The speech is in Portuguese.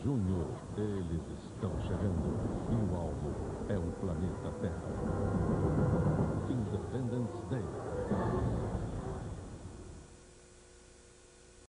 Júnior. Eles estão chegando e o alvo é o planeta Terra.